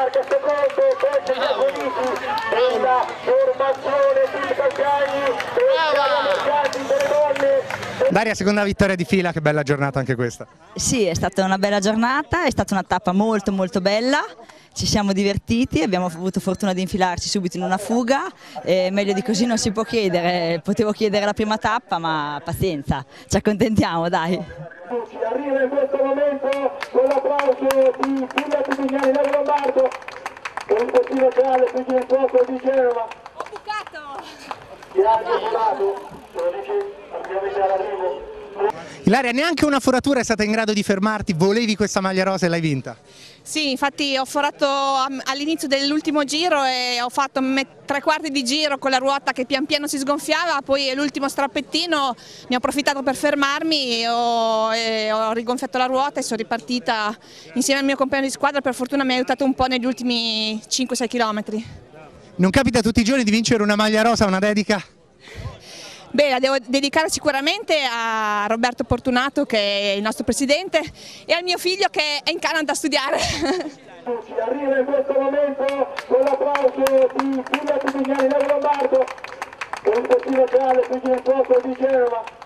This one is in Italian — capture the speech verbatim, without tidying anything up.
Marca secondo, poi c'è Giaconiti della formazione Team Calcagni e siamo mercati delle donne. Daria, seconda vittoria di fila, che bella giornata anche questa. Sì, è stata una bella giornata, è stata una tappa molto molto bella, ci siamo divertiti, abbiamo avuto fortuna di infilarci subito in una fuga, e meglio di così non si può chiedere, potevo chiedere la prima tappa ma pazienza, ci accontentiamo dai. Arriva in questo momento con l'applauso di Giulia Tibignani del Lombardo, con il postino reale Vigili del Fuoco di Genova. Ho bucato! Ti ha bucato, te lo dici praticamente all'arrivo. Ilaria, neanche una foratura è stata in grado di fermarti, volevi questa maglia rosa e l'hai vinta. Sì, infatti ho forato all'inizio dell'ultimo giro e ho fatto tre quarti di giro con la ruota che pian piano si sgonfiava, poi l'ultimo strappettino mi ho approfittato per fermarmi, e ho, e ho rigonfiato la ruota e sono ripartita insieme al mio compagno di squadra, per fortuna mi ha aiutato un po' negli ultimi cinque sei chilometri. Non capita tutti i giorni di vincere una maglia rosa, una dedica? Beh, la devo dedicare sicuramente a Roberto Portunato, che è il nostro presidente, e al mio figlio che è in Canada a studiare. Arriva in questo momento con l'applauso di Giulia Tibignani del Lombardo, con il postino reale Vigili del Fuoco di Genova.